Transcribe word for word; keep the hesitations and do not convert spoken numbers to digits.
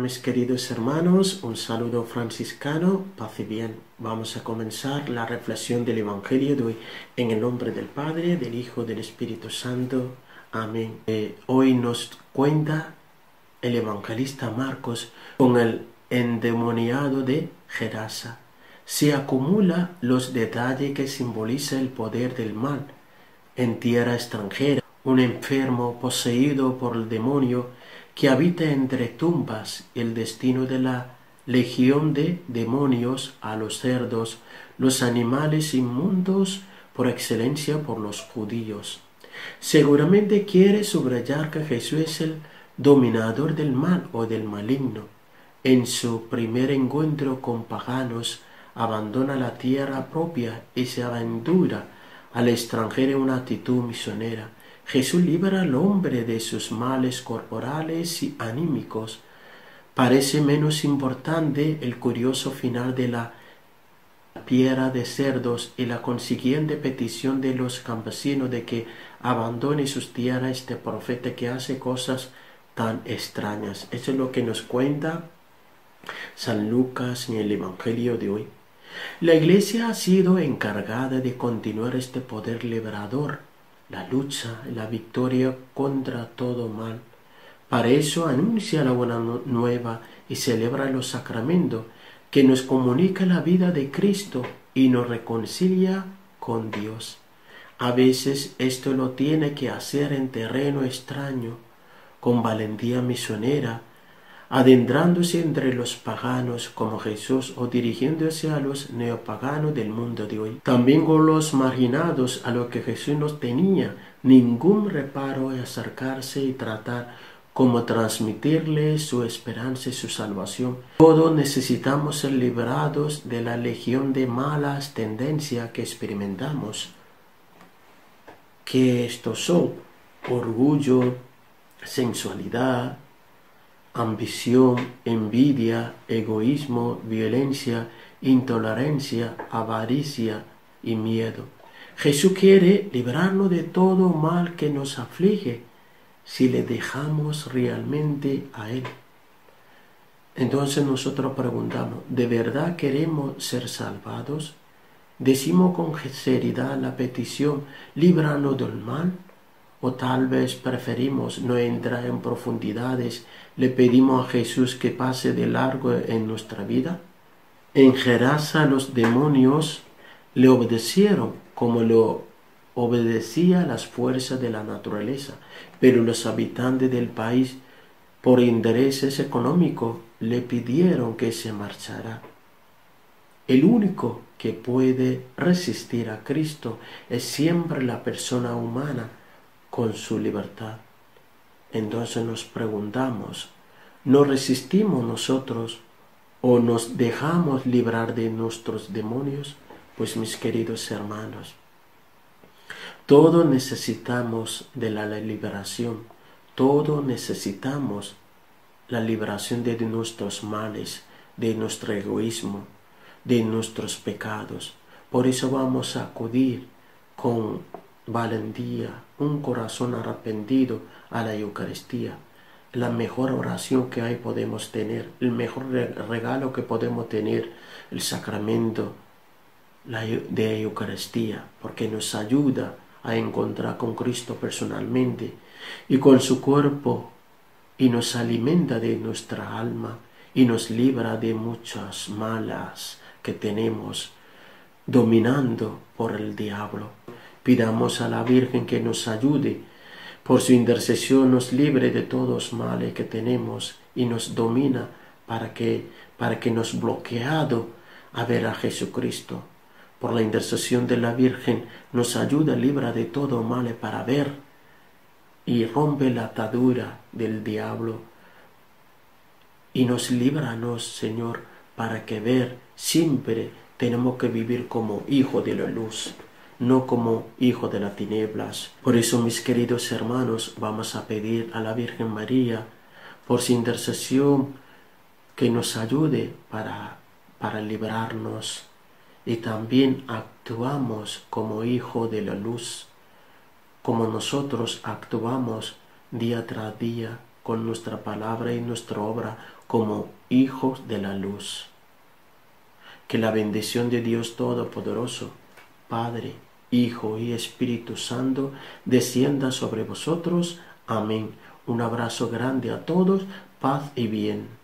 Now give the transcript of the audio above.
mis queridos hermanos, un saludo franciscano, paz y bien. Vamos a comenzar la reflexión del Evangelio de hoy en el nombre del Padre, del Hijo, del Espíritu Santo. Amén. Eh, hoy nos cuenta el evangelista Marcos con el endemoniado de Gerasa. Se acumulan los detalles que simboliza el poder del mal. En tierra extranjera, un enfermo poseído por el demonio que habita entre tumbas, el destino de la legión de demonios a los cerdos, los animales inmundos por excelencia por los judíos. Seguramente quiere subrayar que Jesús es el dominador del mal o del maligno. En su primer encuentro con paganos, abandona la tierra propia y se aventura al extranjero en una actitud misionera. Jesús libera al hombre de sus males corporales y anímicos. Parece menos importante el curioso final de la piedra de cerdos y la consiguiente petición de los campesinos de que abandone sus tierras este profeta que hace cosas tan extrañas. Eso es lo que nos cuenta San Lucas en el Evangelio de hoy. La Iglesia ha sido encargada de continuar este poder liberador, la lucha, la victoria contra todo mal. Para eso anuncia la buena nueva y celebra los sacramentos que nos comunica la vida de Cristo y nos reconcilia con Dios. A veces esto lo tiene que hacer en terreno extraño, con valentía misionera, adentrándose entre los paganos como Jesús o dirigiéndose a los neopaganos del mundo de hoy. También con los marginados a los que Jesús no tenía ningún reparo en acercarse y tratar como transmitirles su esperanza y su salvación. Todos necesitamos ser liberados de la legión de malas tendencias que experimentamos. Que estos son orgullo, sensualidad, ambición, envidia, egoísmo, violencia, intolerancia, avaricia y miedo. Jesús quiere librarnos de todo mal que nos aflige si le dejamos realmente a Él. Entonces nosotros preguntamos, ¿de verdad queremos ser salvados? ¿Decimos con sinceridad la petición, líbranos del mal? O tal vez preferimos no entrar en profundidades, le pedimos a Jesús que pase de largo en nuestra vida. En Gerasa los demonios le obedecieron como lo obedecía las fuerzas de la naturaleza, pero los habitantes del país, por intereses económicos, le pidieron que se marchara. El único que puede resistir a Cristo es siempre la persona humana, con su libertad. Entonces nos preguntamos, ¿no resistimos nosotros o nos dejamos librar de nuestros demonios? Pues mis queridos hermanos, todos necesitamos de la liberación, todos necesitamos la liberación de nuestros males, de nuestro egoísmo, de nuestros pecados. Por eso vamos a acudir con valentía, un corazón arrepentido a la Eucaristía. La mejor oración que hay podemos tener, el mejor regalo que podemos tener, el sacramento de Eucaristía, porque nos ayuda a encontrar con Cristo personalmente y con su cuerpo, y nos alimenta de nuestra alma y nos libra de muchas malas que tenemos dominando por el diablo. Pidamos a la Virgen que nos ayude, por su intercesión nos libre de todos los males que tenemos y nos domina para que, para que nos bloqueado a ver a Jesucristo. Por la intercesión de la Virgen nos ayuda, libra de todo mal para ver y rompe la atadura del diablo y nos líbranos, Señor, para que ver siempre tenemos que vivir como hijo de la luz, no como hijo de las tinieblas. Por eso, mis queridos hermanos, vamos a pedir a la Virgen María, por su intercesión, que nos ayude para, para librarnos, y también actuamos como hijo de la luz, como nosotros actuamos día tras día con nuestra palabra y nuestra obra como hijos de la luz. Que la bendición de Dios Todopoderoso, Padre, Hijo y Espíritu Santo, descienda sobre vosotros. Amén. Un abrazo grande a todos, paz y bien.